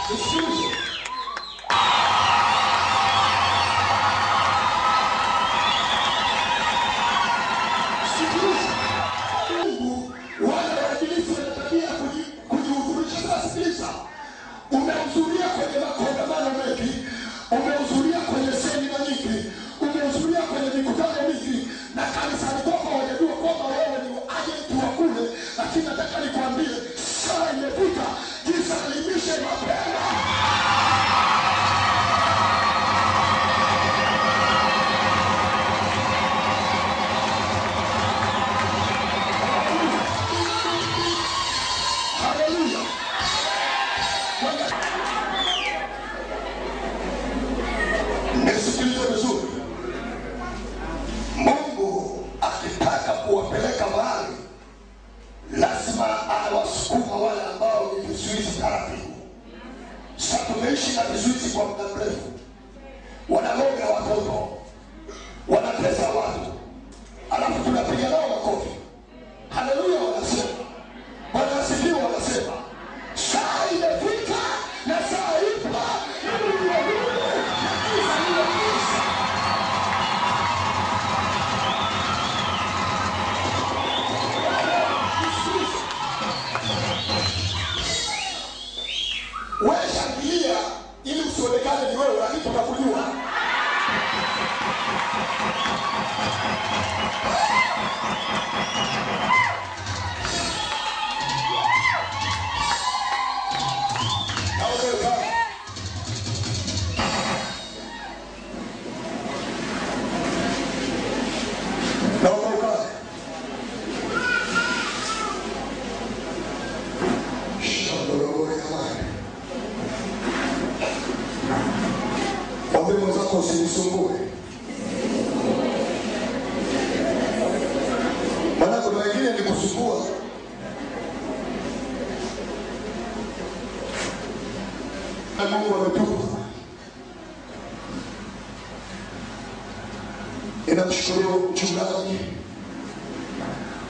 Nisikilize. Mungu wale waadilifu wana tabia kujihudhurisha. Sasa sikiliza. Umehudhuria kwenye makongamano mengi, umehudhuria kwenye semina nyingi, umehudhuria kwenye mikutano mingi, na kanisani kwako hawajajua kwamba wewe ni agenti wa kule. Lakini nataka nikwambie, saa imefika, jisalimishe mapema. Nisikilize vizuri. Mungu akitaka kuwapeleka mahali, lazima awasukuma wale ambao ni vizuizi taratibu. Sasa tumeishi na vizuizi kwa muda mrefu. Wanaloga watoto, wanatesa watu, alafu tunapiga nao makofi. Haleluya wanasema. Bwana asifiwe wanasema. Saa imefika na saa ipo. Wewe shangilia ili usionekane ni wewe, lakini tutakujua. Usinisumbue. Maana kuna wengine ni kusumbua. Na Mungu ametupa. Ninamshukuru mchungaji